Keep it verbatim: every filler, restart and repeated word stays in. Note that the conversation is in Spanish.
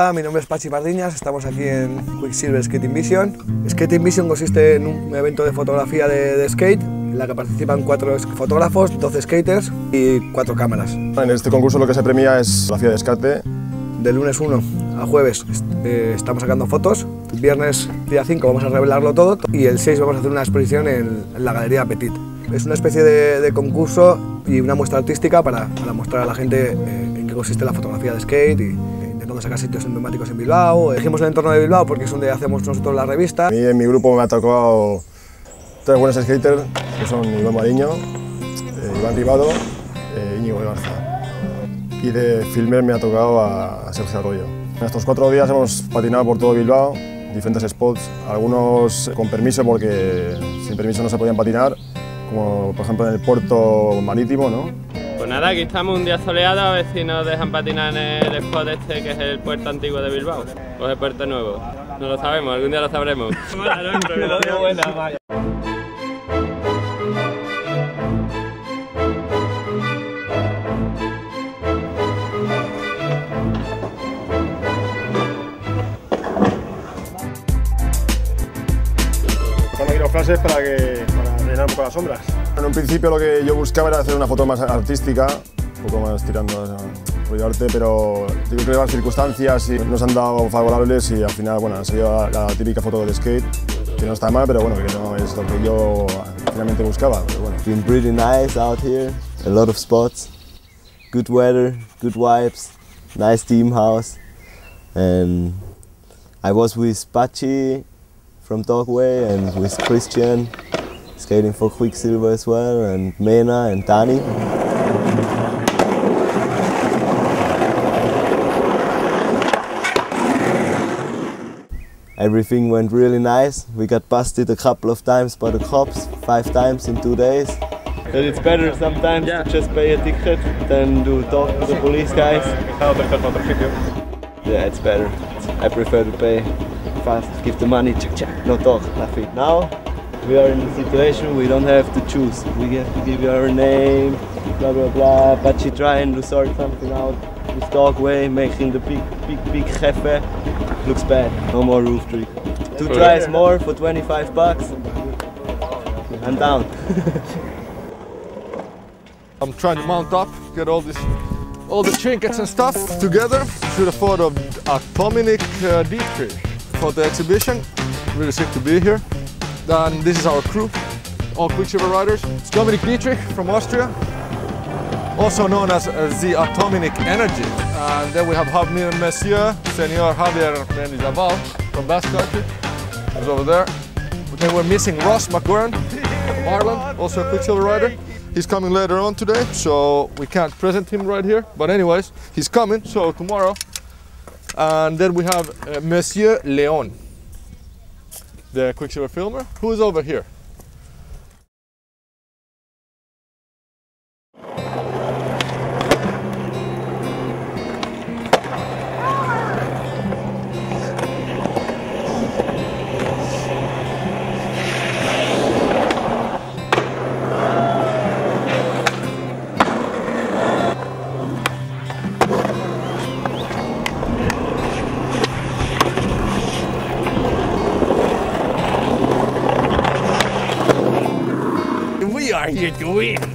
Hola, mi nombre es Pachi Pardiñas, estamos aquí en Quicksilver Skating Vision. Skating Vision consiste en un evento de fotografía de, de skate, en la que participan cuatro fotógrafos, doce skaters y cuatro cámaras. En este concurso lo que se premia es fotografía de skate. De lunes uno a jueves eh, estamos sacando fotos, el viernes día cinco vamos a revelarlo todo y el seis vamos a hacer una exposición en, en la Galería Petit. Es una especie de, de concurso y una muestra artística para, para mostrar a la gente eh, en qué consiste la fotografía de skate y intentando sacar sitios emblemáticos en Bilbao. Elegimos el entorno de Bilbao porque es donde hacemos nosotros la revista. A mí en mi grupo me ha tocado tres buenos skaters, que son Iván Mariño, eh, Iván Ribado e Íñigo Garza. Y de filmer me ha tocado a Sergio Arroyo. En estos cuatro días hemos patinado por todo Bilbao, diferentes spots, algunos con permiso porque sin permiso no se podían patinar, como por ejemplo en el puerto marítimo, ¿no? Pues nada, aquí estamos un día soleado, a ver si nos dejan patinar en el spot este que es el puerto antiguo de Bilbao, o el puerto nuevo. No lo sabemos, algún día lo sabremos. Están aquí los flashes para, que, para rellenar un poco las sombras. En un principio lo que yo buscaba era hacer una foto más artística, un poco más tirando a rollo arte, pero yo creo que las circunstancias nos han dado favorables y al final bueno, ha salido la, la típica foto del skate, que no está mal, pero bueno, que no es lo que yo finalmente buscaba. Pero bueno. It's been pretty nice out here, a lot of spots, good weather, good vibes, nice team house, and I was with Pachi from Dogway and with Christian, skating for Quicksilver as well, and Mena and Dani. Everything went really nice. We got busted a couple of times by the cops, five times in two days. But it's better sometimes yeah. to just pay a ticket than to talk to the police guys. Yeah, it's better. I prefer to pay fast, give the money, check, check, no talk, nothing. Now we are in a situation we don't have to choose. We have to give you our name, blah blah blah. Pachi trying to sort something out with Dogway, making the big, big, big jefe. Looks bad. No more roof trick. Two tries more for twenty-five bucks. I'm down. I'm trying to mount up, get all this, all the trinkets and stuff together. Shoot a photo of uh, Dominic uh, Dietrich for the exhibition. Really sick to be here. Then this is our crew, all Quicksilver riders. It's Dominic Dietrich from Austria, also known as, as the Atomic Energy. And then we have Javier Messier, Senor Javier Mendizabal from Basque Country, who's over there. Then we're missing Ross McGurn from Ireland, also a Quicksilver rider. He's coming later on today, so we can't present him right here. But anyways, he's coming, so tomorrow. And then we have uh, Monsieur Leon, the Quicksilver filmer, who is over here. We are here to win.